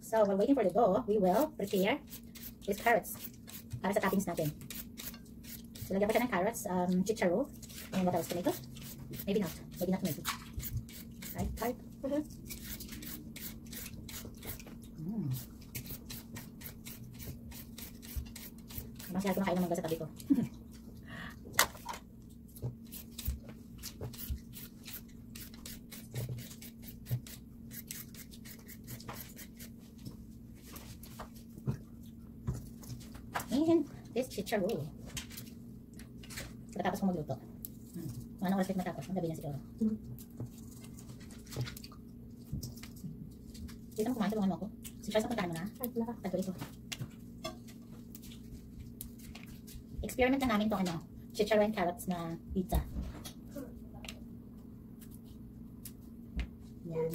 So while waiting for the dough, we will prepare these carrots para sa toppings natin. So lagyan ko siya ng carrots, chicharo, and what else? Tomato? Maybe not tomato. Right? Tart? Masyado ko nakain ng mangga sa tabi ko. And this chicharo. Pagkatapos ko magluto. Mga oras matapos. Ang gabi niya siguro. Dito mo kumain, tulungan mo ako. Si Charles, napuntahan mo na. Tagtuloy ko. Experiment na namin itong chicharo and carrots na pizza. Yan.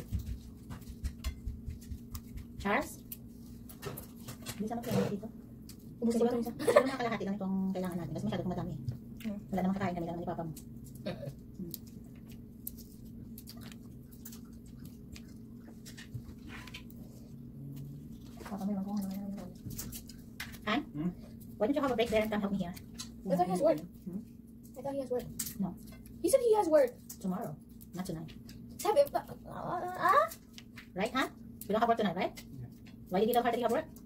Charles? Bisa mag-kaya dito? Ubusin ko lang isa. Siguro mga kalahati lang itong kailangan natin. Kasi masyado kong madami. Wala namang kakain kami lang ni Papa mo. Papa mo yung Han? Why don't you have a break there and come help me here? I thought he has work. I thought he has work. No. He said he has work. Tomorrow. Not tonight. Right, Han? You don't have work tonight, right? Why did you tell her that you have work?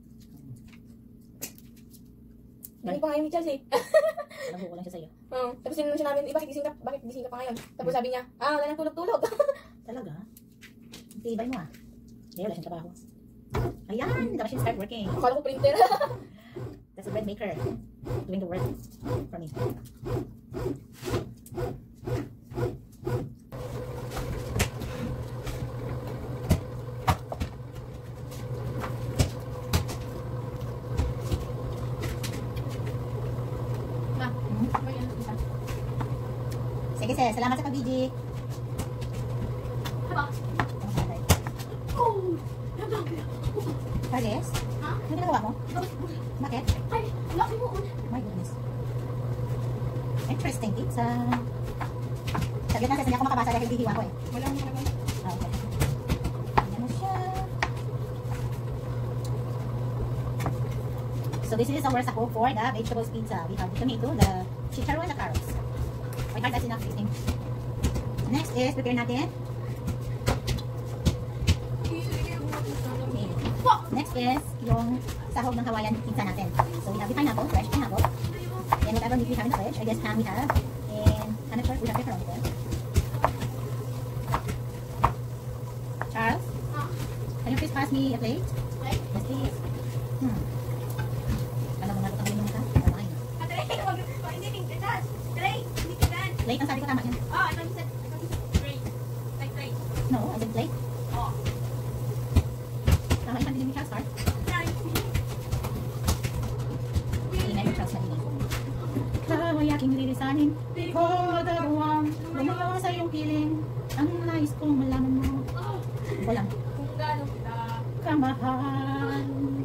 Hindi pa ngayon ni Chelsea. Nagugulan siya sa'yo. Oo. Tapos tinanong siya namin, bakit gising ka pa ngayon? Tapos sabi niya, wala nang tulog-tulog. Talaga? Tibay mo Eh, wala siyang trabaho. Ayan! Dapat siya start working. Akala ko printer. That's a bread maker. Doing the work for me. Sige, sis. Salamat sa pag-BG. Carles? Ha? Ano ginagawa mo? Bakit? Ay, laki mo. My goodness. Interesting pizza. Saglit na sis, hindi ako makabasa dahil hihiwa ko Wala mo naman. Okay. Ayan na siya. So this is our sako for the vegetables pizza. We have the tomato, the chicharo, and the carrots. I think that's enough, I think. Next is prepare natin. Okay. Next is yung sahog ng Hawaiian pizza natin. So we have the pineapple, fresh pineapple. And whatever meat we have in the fridge, I guess ham we have. And I'm not sure we have pepperoni there. Charles? Can you please pass me a plate? Yes, please. Alam mo nga ito kami yung mata? Plate ang sabi ko, tama yan. I thought you said plate. Like plate. No, I said plate. Oh. Tama yung pandi ni Charles, start. Hindi na yung Charles na hindi. Kaway aking lilisanin, di ko magagawang lumayo sa iyong piling. Ang nais kong malaman mo. Ako lang. Kung gano'n kita Kamahal.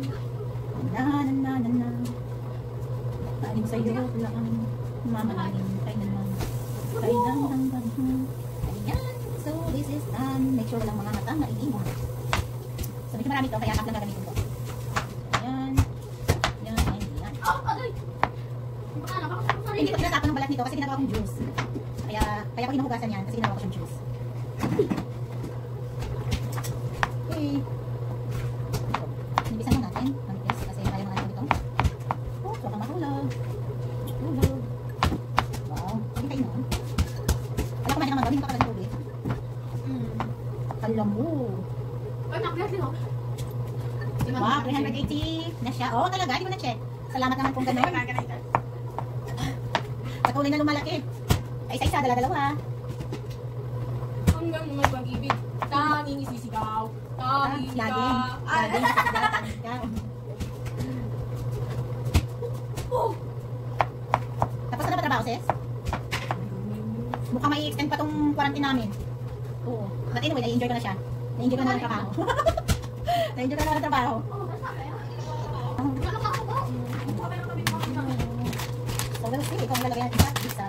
Na. Paling sa'yo lang. Mamahalin kay naman. Kailan hanggang ayan. So this is done. Make sure walang mga mata maiiwan. So medyo marami ito kaya half lang gagamitin ko. Ayan. Ayan. Ayan. agay! Hindi ko tinatapon ng balat nito kasi ginagawa kong juice. Kaya ko hinuhugasan yan kasi ginagawa ko siyang juice. Okay.Inibisan mo natin. Manipis kasi kaya mga ito. Oh, so kamahulog. Hulog. Wow. Hindi tayo noon. Wala kumain ka naman daw. Hindi ka talagang tubig. Alam mo. Ay, nakbias din ako. Wow, 380 na siya. Oo, talaga. Hindi ko na-check. Salamat naman kung gano'n. Patuloy na lumalaki. Ay, isa-isa, dala-dalawa. Hanggang naman pag-ibig. Tanging isisigaw. Tanging ka. Laging. Tanging ka. Tapos na ba trabaho, sis? Mukhang may extend pa tong quarantine namin. Oo. But anyway, na-enjoy ko na siya. Na-enjoy ko na ng trabaho. Na-enjoy ko na ng trabaho. So, we'll see kung lalagyan natin sa pizza.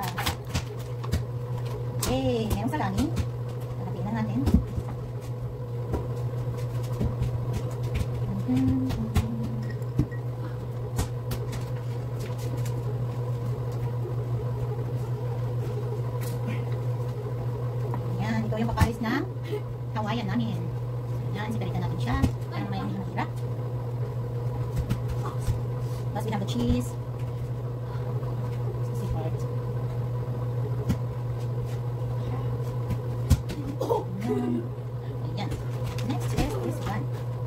Okay, mayroong salami. Lagatin na natin. Yan, ito yung papalis na Hawaiian namin. Yan, sigaritan natin siya. Para mamaya hindi mahirap. Tapos we have the cheese. Sissy part. Yan. Ayan. Next is this one.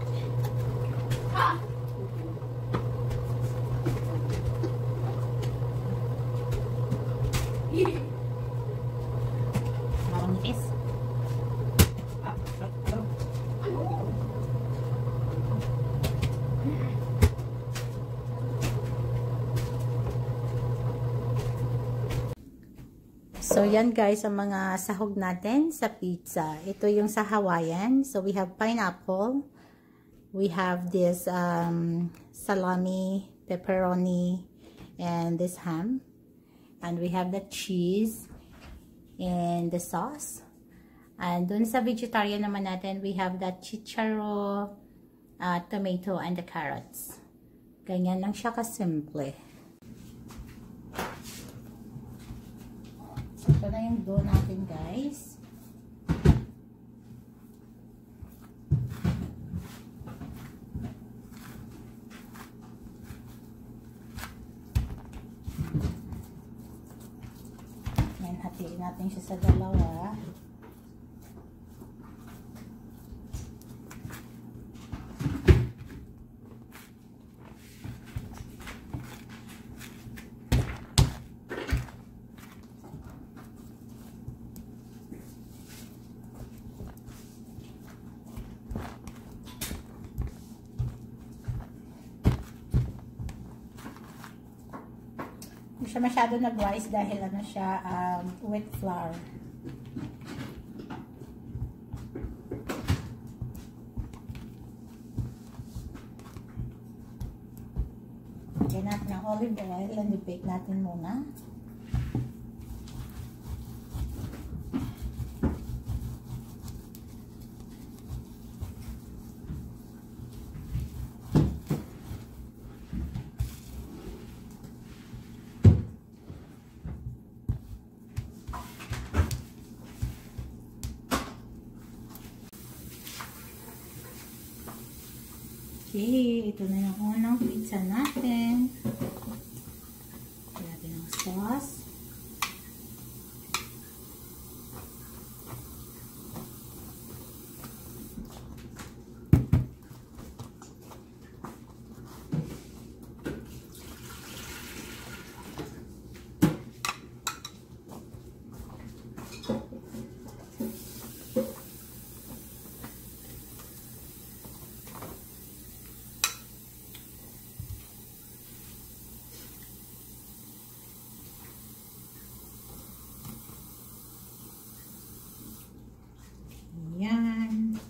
Marang nipis. So, yan guys, ang mga sahog natin sa pizza. Ito yung sa Hawaiian. So, we have pineapple. We have this salami, pepperoni, and this ham. And we have the cheese and the sauce. And dun sa vegetarian naman natin, we have the chicharo, tomato, and the carrots. Ganyan lang siya kasimple. Ito na yung dough natin, guys. Yan, hatiin natin siya sa dalawa. Hindi siya masyado nag-wise dahil ano siya, wet flour. Lagyan natin ng olive oil and i-bake natin muna. Okay, ito na yung unang pizza natin. Lagyan natin ng sauce. Yan.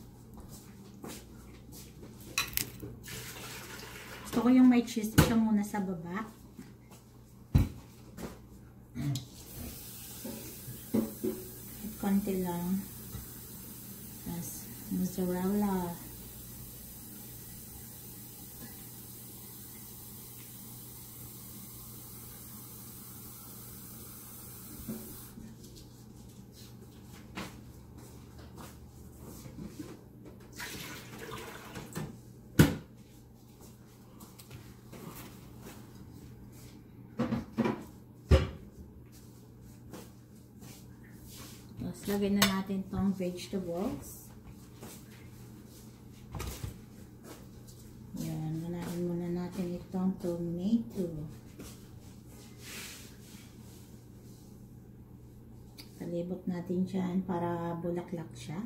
Gusto ko yung may cheese siya muna sa baba. At konti lang. Tapos mozzarella. Tapos, lagyan na natin itong vegetables. Yan, ganahin muna natin itong tomato. Palibot natin dyan para bulaklak siya.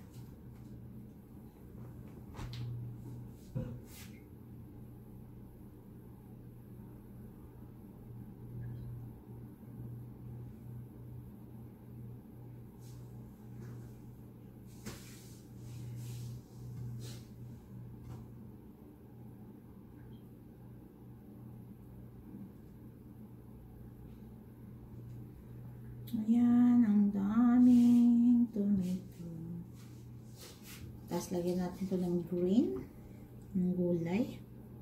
Ayan, ang daming tomato. Tapos, lagyan natin ito ng green ng gulay.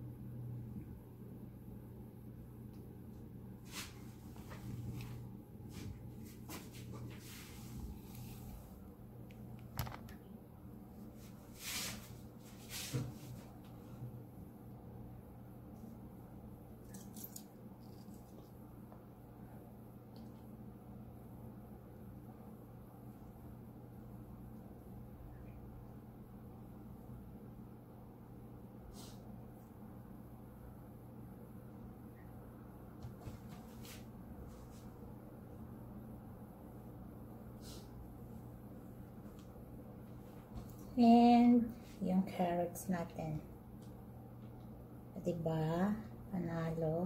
And yung carrots natin. Diba? Panalo.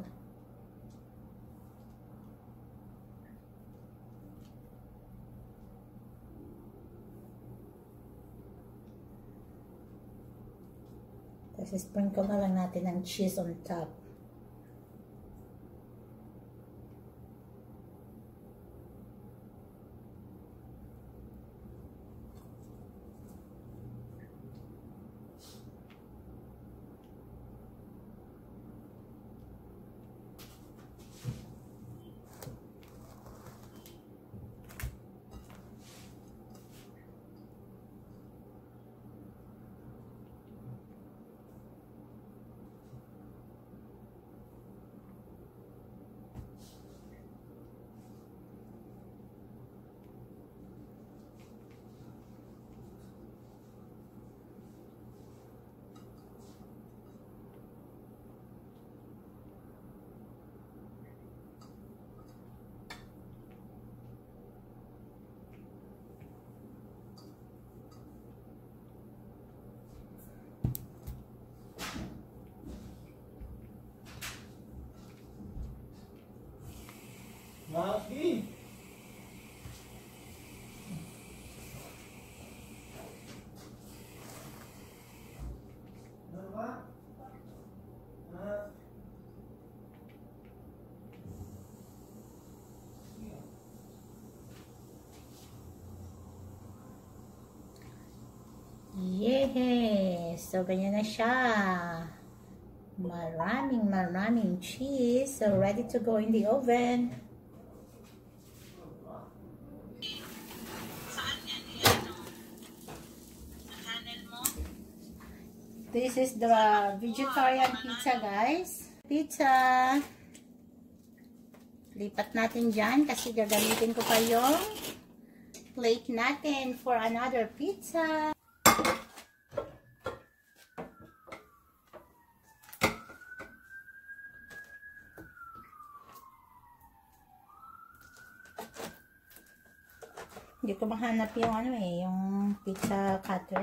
Tapos sprinkle na lang natin ng cheese on top. Maki. Yes! So, ganyan na siya. Maraming cheese. So, ready to go in the oven. This is the vegetarian pizza, guys. Pizza. Lipat natin dyan kasi gagamitin ko pa yung plate natin for another pizza. Hindi ko mahanap yung ano eh, yung pizza cutter.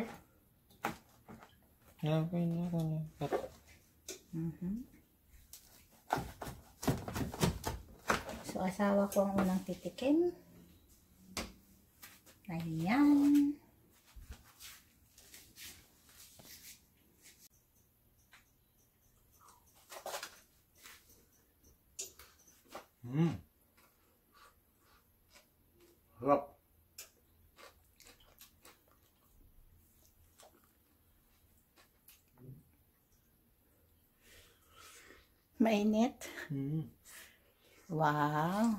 So, asawa ko ang unang titikim. Ayan. Sarap. Mainit. Wow.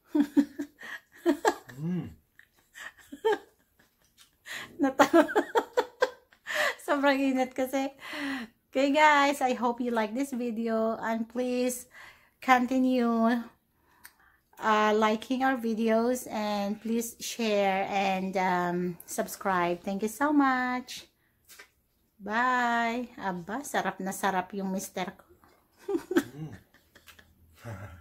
Natawa. Sobrang init kasi. Okay guys, I hope you like this video and please continue liking our videos and please share and subscribe. Thank you so much. Bye. Aba, sarap na sarap yung mister ko.